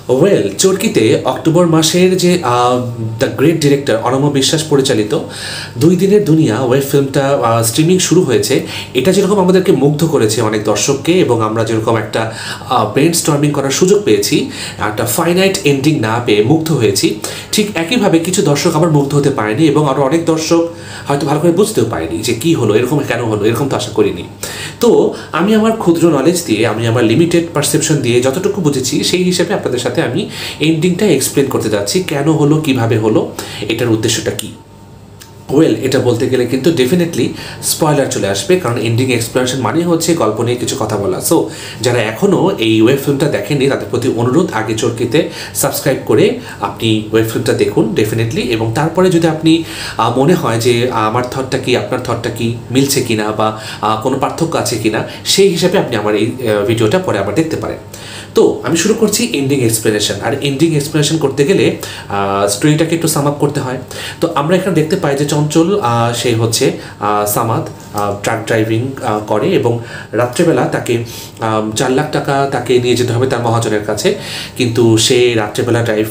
Well চরকিতে October মাসের যে the great director অনম্য বিশ্বাস পরিচালিত 2 দিনের দুনিয়া ওয়েব ফিল্মটা স্ট্রিমিং শুরু হয়েছে। এটা যেরকম আমাদেরকে মুগ্ধ করেছে অনেক দর্শককে, এবং আমরা যেরকম একটা ব্রেন স্টর্মিং করার সুযোগ পেয়েছি, একটা ফাইনাইট এন্ডিং না পেয়ে মুগ্ধ হয়েছি, ঠিক একইভাবে কিছু দর্শক আবার মুগ্ধ হতে পারেনি, এবং আরও অনেক দর্শক হয়তো ভালো করে বুঝতেও পারেনি যে কী হলো, এরকম কেন হলো, এরকম তো আশা করিনি। তো আমি আমার ক্ষুদ্র নলেজ দিয়ে, আমি আমার লিমিটেড পারসেপশন দিয়ে যতটুকু বুঝেছি সেই হিসেবে আপনাদের সাথে আমি এন্ডিংটা এক্সপ্লেন করতে যাচ্ছি, কেন হলো, কিভাবে হলো, এটার উদ্দেশ্যটা কী। ওয়েল এটা বলতে গেলে কিন্তু ডেফিনেটলি স্পয়লার চলে আসবে, কারণ এন্ডিং এক্সপ্লেনেশন মানে হচ্ছে গল্প নিয়ে কিছু কথা বলা। সো যারা এখনও এই ওয়েব ফিল্মটা দেখেননি তাদের প্রতি অনুরোধ, আগে চরকিতে সাবস্ক্রাইব করে আপনি ওয়েব ফিল্মটা দেখুন ডেফিনেটলি, এবং তারপরে যদি আপনি মনে হয় যে আমার থটটা কি আপনার থটটা কি মিলছে কিনা বা কোনো পার্থক্য আছে কিনা, সেই হিসাবে আপনি আমার এই ভিডিওটা পরে আবার দেখতে পারেন। তো আমি শুরু করছি এন্ডিং এক্সপ্লেনেশন। আর এন্ডিং এক্সপ্লেনেশন করতে গেলে স্টোরিটাকে একটু সাম আপ করতে হয়। তো আমরা এখানে দেখতে পাই যে চঞ্চল সে হচ্ছে সামাদ ট্রাক ড্রাইভিং করে, এবং রাত্রেবেলা তাকে 4 লাখ টাকা তাকে নিয়ে যেতে হবে তার মহাজনের কাছে, কিন্তু সে রাত্রেবেলা ড্রাইভ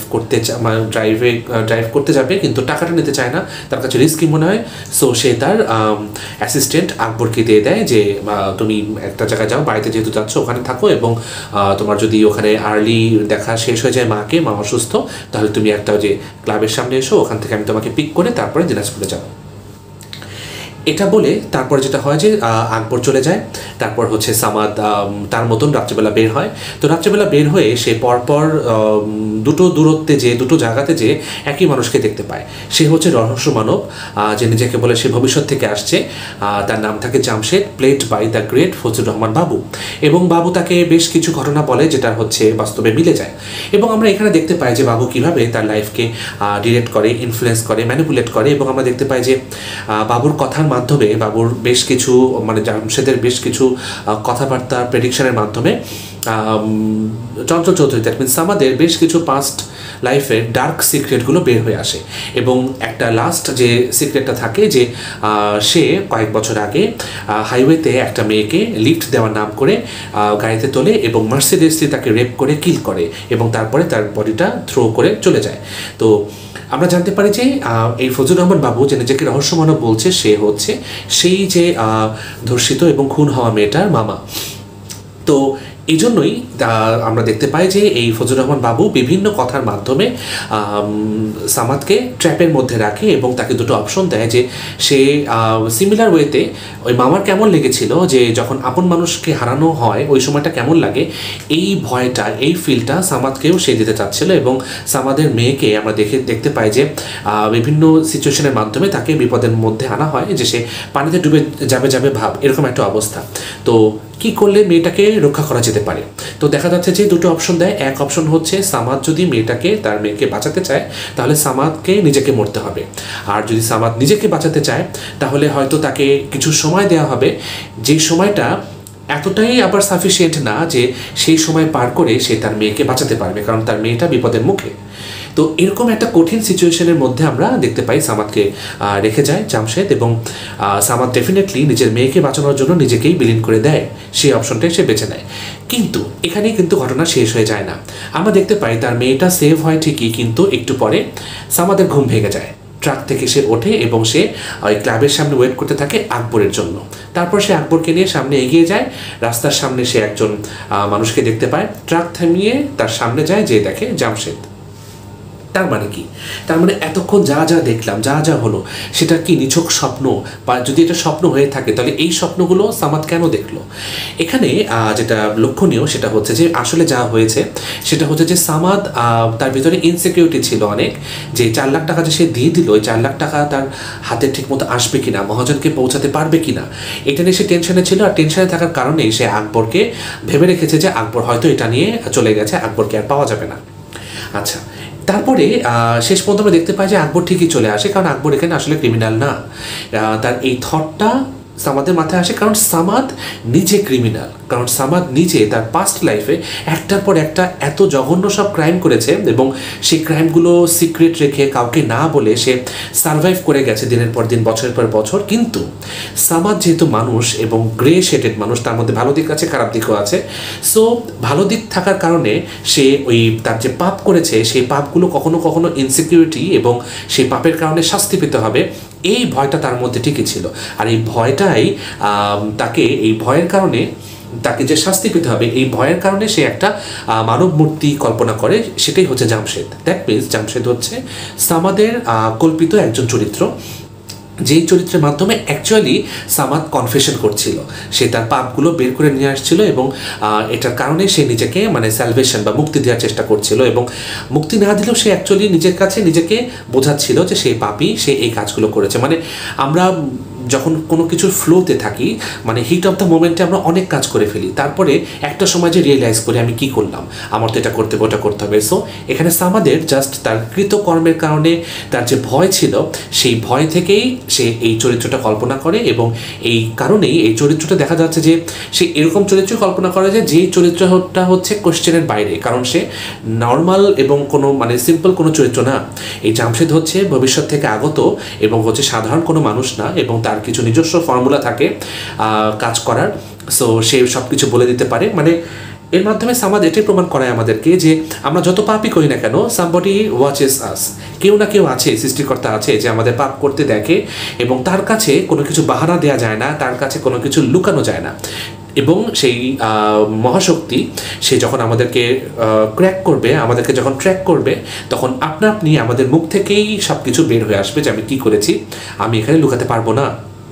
করতে যাবে, কিন্তু টাকাটা নিতে চায় না, তার কাছে রিস্কি মনে হয়। সো সে তার অ্যাসিস্ট্যান্ট আকবরকে দিয়ে দেয় যে তুমি একটা জায়গায় যাও, বাড়িতে যেহেতু যাচ্ছ ওখানে থাকো, এবং তোমার যদি ওখানে আর্লি দেখা শেষ হয়ে যায় মা অসুস্থ, তাহলে তুমি একটা যে ক্লাবের সামনে এসো, ওখান থেকে আমি তোমাকে পিক করে তারপরে দিনাজপুরে যাবো। এটা বলে তারপর যেটা হয় যে আকবর চলে যায়, তারপর হচ্ছে সামাদ তার মতন রাত্রিবেলা বের হয়। তো রাত্রিবেলা বের হয়ে সে পরপর দুটো জায়গাতে যে একই মানুষকে দেখতে পায়। সে হচ্ছে রহস্য মানব, যে নিজেকে বলে সে ভবিষ্যৎ থেকে আসছে। তার নাম থাকে Jamshed, played by the great Fazlur Rahman Babu, এবং বাবু তাকে বেশ কিছু ঘটনা বলে যেটা হচ্ছে বাস্তবে মিলে যায়। এবং আমরা এখানে দেখতে পাই যে বাবু কীভাবে তার লাইফকে ডিরেক্ট করে, ইনফ্লুয়েন্স করে, ম্যানিপুলেট করে, এবং আমরা দেখতে পাই যে বাবুর কথার মাধ্যমে, বাবুর বেশ কিছু মানে জামশেদের বেশ কিছু কথাবার্তা প্রেডিকশনের মাধ্যমে চঞ্চল চৌধুরী দ্যাট মিনস আমাদের বেশ কিছু পাস্ট লাইফের ডার্ক সিক্রেটগুলো বের হয়ে আসে। এবং একটা লাস্ট যে সিক্রেটটা থাকে যে সে কয়েক বছর আগে হাইওয়েতে একটা মেয়েকে লিফট দেওয়ার নাম করে গাড়িতে তোলে, এবং মার্সিডিজলি তাকে রেপ করে কিল করে, এবং তারপরে তার বডিটা থ্রো করে চলে যায়। তো আমরা জানতে পারি যে এই ফজলুর রহমান বাবু যে নিজেকে রহস্য মানব বলছে, সে হচ্ছে সেই যে ধর্ষিত এবং খুন হওয়া মেয়েটার মামা। তো এই জন্যই আমরা দেখতে পাই যে এই ফজলুর রহমান বাবু বিভিন্ন কথার মাধ্যমে সামাদকে ট্র্যাপের মধ্যে রাখে, এবং তাকে দুটো অপশন দেয় যে সে সিমিলার ওয়েতে ওই মামার কেমন লেগেছিল যে যখন আপন মানুষকে হারানো হয় ওই সময়টা কেমন লাগে, এই ভয়টা, এই ফিলটা সামাদকেও সে দিতে চাচ্ছিল। এবং সামাদের মেয়েকে আমরা দেখতে পাই যে বিভিন্ন সিচুয়েশনের মাধ্যমে তাকে বিপদের মধ্যে আনা হয়, যে সে পানিতে ডুবে যাবে ভাব, এরকম একটা অবস্থা। তো কি করলে মেয়েটাকে রক্ষা করা যেতে পারে? তো দেখা যাচ্ছে যে দুটো অপশন দেয়। এক অপশন হচ্ছে সামাদ যদি তার মেয়েকে বাঁচাতে চায়, তাহলে সামাদকে নিজেকে মরতে হবে। আর যদি সামাদ নিজেকে বাঁচাতে চায়, তাহলে হয়তো তাকে কিছু সময় দেওয়া হবে, যে সময়টা এতটাই আবার সাফিসিয়েন্ট না যে সেই সময় পার করে সে তার মেয়েকে বাঁচাতে পারবে, কারণ তার মেয়েটা বিপদের মুখে। তো এরকম একটা কঠিন সিচুয়েশনের মধ্যে আমরা দেখতে পাই সামাদকে রেখে যায় জামশেদ, এবং সামাদ ডেফিনেটলি নিজের মেয়েকে বাঁচানোর জন্য নিজেকেই বিলীন করে দেয়, সেই অপশনটাই সে বেছে নেয়। কিন্তু এখানেই কিন্তু ঘটনা শেষ হয়ে যায় না। আমরা দেখতে পাই তার মেয়েটা সেভ হয় ঠিকই, কিন্তু একটু পরে সামাদের ঘুম ভেঙে যায়। ট্রাক থেকে সে ওঠে এবং সে ওই ক্লাবের সামনে ওয়েট করতে থাকে আকবরের জন্য। তারপর সে আকবরকে নিয়ে সামনে এগিয়ে যায়। রাস্তার সামনে সে একজন মানুষকে দেখতে পায়, ট্রাক থামিয়ে তার সামনে যায়, যে দেখে জামশেদ। তার মানে কি? তার মানে এতক্ষণ যা দেখলাম, যা হলো, সেটা কি নিছক স্বপ্ন? বা যদি এটা স্বপ্ন হয়ে থাকে, তাহলে এই স্বপ্নগুলো সামাদ কেন দেখলো? এখানে যেটা লক্ষণীয় সেটা হচ্ছে যে আসলে যা হয়েছে সেটা হচ্ছে যে সামাদ তার ভিতরে ইনসিকিউরিটি ছিল অনেক, যে 4 লাখ টাকা যে সে দিয়ে দিল, ওই 4 লাখ টাকা তার হাতে ঠিক মতো আসবে কিনা, মহাজনকে পৌঁছাতে পারবে কিনা, এটা নিয়ে সে টেনশনে ছিল। আর টেনশনে থাকার কারণেই সে আকবরকে ভেবে রেখেছে যে আকবর হয়তো এটা নিয়ে চলে গেছে, আকবরকে আর পাওয়া যাবে না। আচ্ছা, তারপরে শেষ পর্যন্ত আমরা দেখতে পাই যে আকবর ঠিকই চলে আসে, কারণ আকবর এখানে আসলে ক্রিমিনাল না। তার এই থটটা সামাদের মাথায় আসে, কারণ সামাদ নিজে ক্রিমিনাল, কারণ সামাদ নিজে তার পাস্ট লাইফে একটার পর একটা এত জঘন্য সব ক্রাইম করেছে এবং সেই ক্রাইমগুলো সিক্রেট রেখে কাউকে না বলে সে সারভাইভ করে গেছে দিনের পর দিন, বছরের পর বছর। কিন্তু সামাদ যেহেতু মানুষ এবং গ্রে শেডেড মানুষ, তার মধ্যে ভালো দিক আছে, খারাপ দিকও আছে। সো ভালো দিক থাকার কারণে সে ওই তার যে পাপ করেছে সেই পাপগুলো কখনো কখনো ইনসিকিউরিটি এবং সেই পাপের কারণে শাস্তি পেতে হবে, এই ভয়টা তার মধ্যে ঠিকই ছিল। আর এই ভয়টাই তাকে, এই ভয়ের কারণে তাকে যে শাস্তি পেতে হবে, এই ভয়ের কারণে সে একটা মানব মূর্তি কল্পনা করে, সেটাই হচ্ছে জামশেদ। দ্যাট মিনস জামশেদ হচ্ছে সামাদের কল্পিত একজন চরিত্র, যেই চরিত্রের মাধ্যমে অ্যাকচুয়ালি সামাদ কনফেশন করছিল, সে তার পাপগুলো বের করে নিয়ে আসছিল এবং এটার কারণে সে নিজেকে মানে স্যালভেশন বা মুক্তি দেওয়ার চেষ্টা করছিল। এবং মুক্তি না দিলেও সে অ্যাকচুয়ালি নিজের কাছে নিজেকে বোঝাচ্ছিল যে সে পাপী, সে এই কাজগুলো করেছে। মানে আমরা যখন কোনো কিছুর ফ্লোতে থাকি, মানে হিট অফ দ্য মোমেন্টে আমরা অনেক কাজ করে ফেলি, তারপরে একটা সময় যে রিয়েলাইজ করি আমি কি করলাম, আমার তো এটা করতে হবে, ওটা করতে হবে। সো এখানে সামাদের জাস্ট তার কৃতকর্মের কারণে তার যে ভয় ছিল, সেই ভয় থেকেই সে এই চরিত্রটা কল্পনা করে এবং এই কারণেই এই চরিত্রটা দেখা যাচ্ছে যে সে এরকম চরিত্র কল্পনা করে যে চরিত্রটা হচ্ছে কোশ্চেনের বাইরে, কারণ সে নর্মাল এবং কোনো মানে সিম্পল কোনো চরিত্র না। এই জামশেদ হচ্ছে ভবিষ্যৎ থেকে আগত এবং হচ্ছে সাধারণ কোনো মানুষ না, এবং তার কিছু নিজস্ব ফর্মুলা থাকে কাজ করার। সো সে সব কিছু বলে দিতে পারে। মানে এর মাধ্যমে সামাদ এটাই প্রমাণ করায় আমাদেরকে যে আমরা যত পাপই করি না কেন, সামবডি ওয়াচেস আস, কেউ না কেউ আছে, সৃষ্টিকর্তা আছে যে আমাদের পাপ করতে দেখে এবং তার কাছে কোনো কিছু বাহানা দেওয়া যায় না, তার কাছে কোনো কিছু লুকানো যায় না। এবং সেই মহাশক্তি সে যখন আমাদেরকে ক্র্যাক করবে, আমাদেরকে যখন ট্র্যাক করবে, তখন আপনা আপনি আমাদের মুখ থেকেই সব কিছু বের হয়ে আসবে যে আমি কী করেছি। আমি এখানে লুকাতে পারবো না,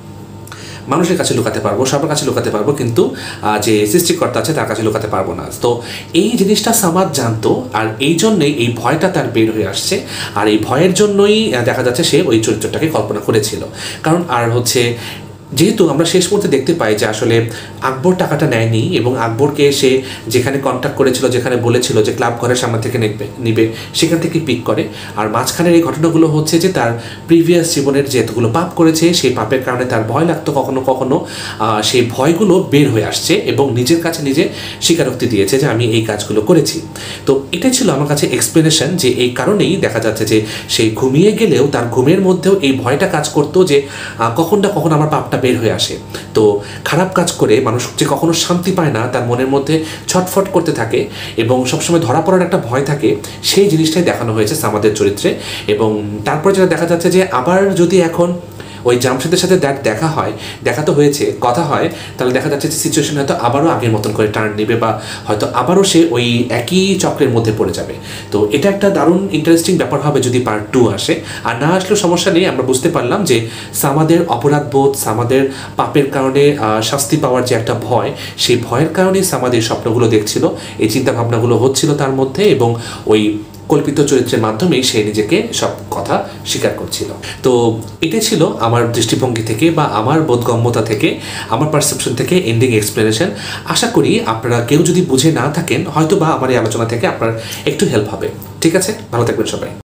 মানুষের কাছে লুকাতে পারবো, সবার কাছে লুকাতে পারবো, কিন্তু যে সৃষ্টিকর্তা আছে তার কাছে লুকাতে পারবো না। তো এই জিনিসটা সামাদ জানতো, আর এই জন্যই এই ভয়টা তার বের হয়ে আসছে, আর এই ভয়ের জন্যই দেখা যাচ্ছে সে ওই চরিত্রটাকে কল্পনা করেছিল। কারণ আর হচ্ছে যেহেতু আমরা শেষ মুহূর্তে দেখতে পাই যে আসলে আকবর টাকাটা নেয়নি এবং আকবরকে সে যেখানে কন্ট্যাক্ট করেছিল, যেখানে বলেছিল যে ক্লাব ঘরের সামনে থেকে নিবে, সেখান থেকে পিক করে। আর মাঝখানের এই ঘটনাগুলো হচ্ছে যে তার প্রিভিয়াস জীবনের যে এতগুলো পাপ করেছে, সেই পাপের কারণে তার ভয় লাগতো কখনো কখনো, সেই ভয়গুলো বের হয়ে আসছে এবং নিজের কাছে নিজে স্বীকারোক্তি দিয়েছে যে আমি এই কাজগুলো করেছি। তো এটা ছিল আমার কাছে এক্সপ্লেনেশন যে এই কারণেই দেখা যাচ্ছে যে সেই ঘুমিয়ে গেলেও তার ঘুমের মধ্যেও এই ভয়টা কাজ করতো যে কখন না কখন আমার পাপটা বের হয়ে আসে। তো খারাপ কাজ করে মানুষ যে কখনো শান্তি পায় না, তার মনের মধ্যে ছটফট করতে থাকে এবং সবসময় ধরা পড়ার একটা ভয় থাকে, সেই জিনিসটাই দেখানো হয়েছে সামাদের চরিত্রে। এবং তারপর যেটা দেখা যাচ্ছে যে আবার যদি এখন ওই জামশেদের সাথে দেখা তো হয়েছে, কথা হয়, তাহলে দেখা যাচ্ছে যে সিচুয়েশন হয়তো আবারও আগের মতন করে টার্ন নেবে বা হয়তো আবারও সে ওই একই চক্রের মধ্যে পড়ে যাবে। তো এটা একটা দারুণ ইন্টারেস্টিং ব্যাপার হবে যদি পার্ট 2 আসে। আর না আসলেও সমস্যা নেই, আমরা বুঝতে পারলাম যে সামাদের অপরাধবোধ, সামাদের পাপের কারণে শাস্তি পাওয়ার যে একটা ভয়, সেই ভয়ের কারণেই সামাদের স্বপ্নগুলো দেখছিল, এই চিন্তাভাবনাগুলো হচ্ছিল তার মধ্যে, এবং ওই কল্পিত চরিত্রের মাধ্যমেই সে নিজেকে সব কথা স্বীকার করছিল। তো এটা ছিল আমার দৃষ্টিভঙ্গি থেকে বা আমার বোধগম্যতা থেকে, আমার পারসেপশন থেকে এন্ডিং এক্সপ্লেনেশন। আশা করি আপনারা কেউ যদি বুঝে না থাকেন, হয়তো বা আমার এই আলোচনা থেকে আপনার একটু হেল্প হবে। ঠিক আছে, ভালো থাকবেন সবাই।